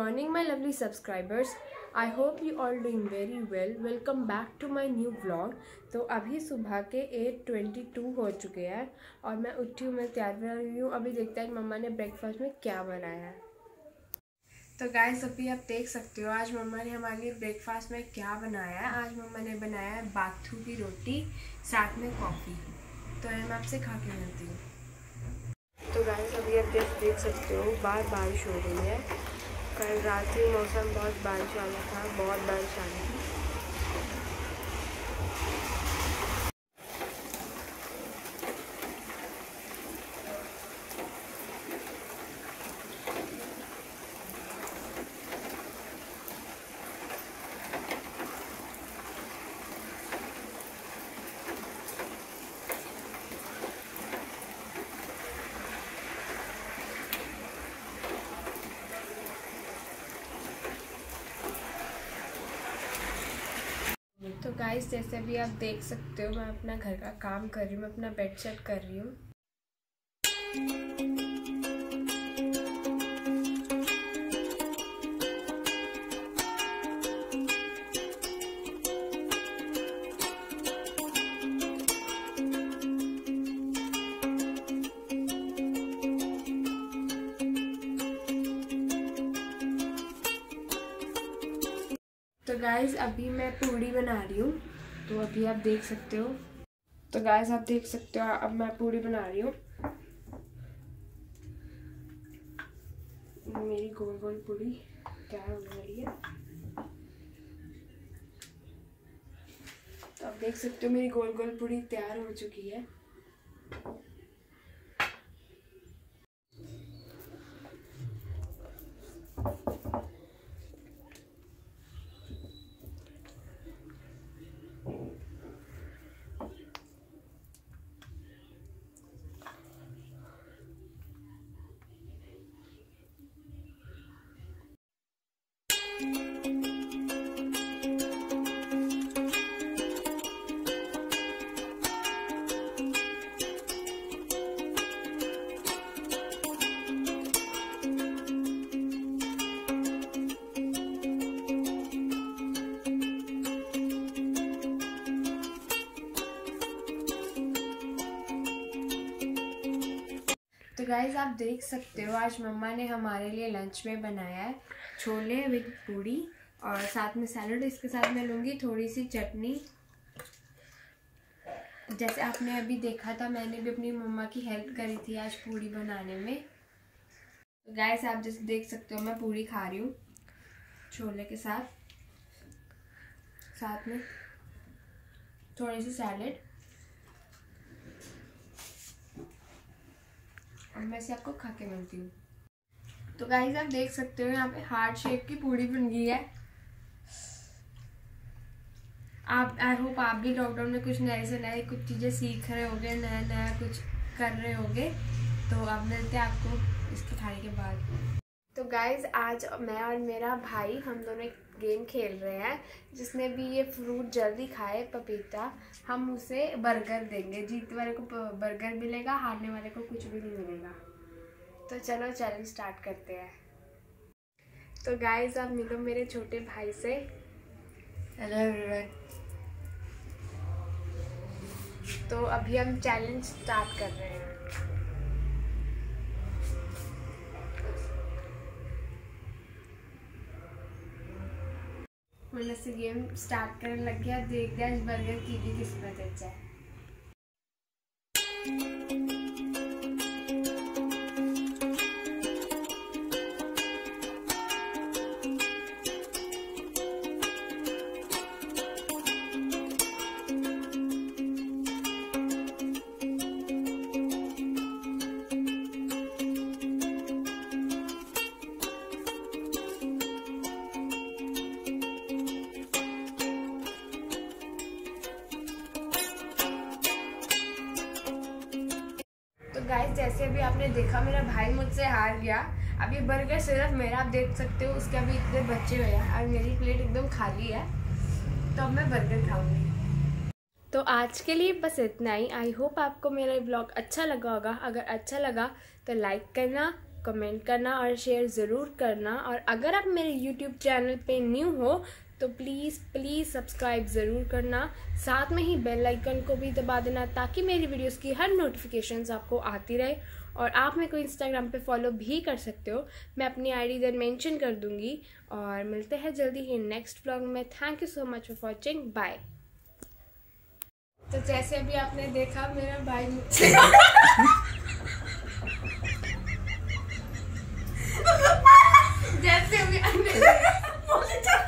morning my lovely subscribers. I hope you all doing very well. Welcome back to my new vlog. तो अभी सुबह के 8:22 हो चुके हैं और मैं उठी हूँ, मैं तैयार हो रही हूँ। अभी देखते हैं मम्मा ने ब्रेकफास्ट में क्या बनाया है। तो गाइस अभी आप देख सकते हो आज मम्मा ने हमारे लिए ब्रेकफास्ट में क्या बनाया है। आज मम्मा ने बनाया है बाथू की रोटी साथ में कॉफ़ी। तो मैं आपसे खा के मिलती हूँ। तो गाइस अभी आप देख सकते हो बाहर बारिश हो रही है। कल रात से मौसम बहुत बारिश वाला था, बहुत बारिश आ रही थी। तो गाइस जैसे भी आप देख सकते हो मैं अपना घर का काम कर रही हूँ, मैं अपना बेड सेट कर रही हूँ। तो गाइस अभी मैं पूड़ी बना रही हूँ, तो अभी आप देख सकते हो। तो गाइस आप देख सकते हो अब मैं पूड़ी बना रही हूँ। मेरी गोल गोल पूड़ी तैयार होने वाली है। तो आप देख सकते हो मेरी गोल गोल पूड़ी तैयार हो चुकी है। तो गाइस आप देख सकते हो आज मम्मा ने हमारे लिए लंच में बनाया है छोले विद पूड़ी और साथ में सैलड। इसके साथ मैं लूँगी थोड़ी सी चटनी। जैसे आपने अभी देखा था मैंने भी अपनी मम्मा की हेल्प करी थी आज पूड़ी बनाने में। तो गाइस आप जैसे देख सकते हो मैं पूड़ी खा रही हूँ छोले के साथ, साथ में थोड़ी सी सैलड। और मैं इसे आपको खा के मिलती हूँ। तो गाइस आप देख सकते हो यहाँ पे हार्ट शेप की पूड़ी बन गई है। आप आई होप आप भी लॉकडाउन में कुछ नए से नए कुछ चीज़ें सीख रहे होगे, नया नया कुछ कर रहे होगे। तो अब मिलते हैं आपको इसके खाने के बाद। तो गाइस आज मैं और मेरा भाई हम दोनों एक गेम खेल रहे हैं। जिसने भी ये फ्रूट जल्दी खाए पपीता, हम उसे बर्गर देंगे। जीतने वाले को बर्गर मिलेगा, हारने वाले को कुछ भी नहीं मिलेगा। तो चलो चैलेंज स्टार्ट करते हैं। तो गाइस आप मिलो मेरे छोटे भाई से। Hello everyone. तो अभी हम चैलेंज स्टार्ट कर रहे हैं। मतलब से गेम स्टार्ट करने लग गया। देखते हैं इस बर्गर की किस्मत अच्छा है। गाइस जैसे अभी आपने देखा मेरा भाई मुझसे हार गया। अभी बर्गर सिर्फ मेरा आप देख सकते हो, उसके अभी इतने बच्चे हुए हैं और मेरी प्लेट एकदम खाली है। तो अब मैं बर्गर खाऊंगी। तो आज के लिए बस इतना ही। आई होप आपको मेरा ब्लॉग अच्छा लगा होगा। अगर अच्छा लगा तो लाइक करना, कमेंट करना और शेयर ज़रूर करना। और अगर आप मेरे यूट्यूब चैनल पे न्यू हो तो प्लीज़ सब्सक्राइब ज़रूर करना। साथ में ही बेल आइकन को भी दबा देना ताकि मेरी वीडियोस की हर नोटिफिकेशंस आपको आती रहे। और आप मेरे को इंस्टाग्राम पे फॉलो भी कर सकते हो, मैं अपनी आईडी इधर मेंशन कर दूँगी। और मिलते हैं जल्दी ही नेक्स्ट व्लॉग में। Thank you so much for watching, bye. तो जैसे अभी आपने देखा मेरा भाई जैसे अभी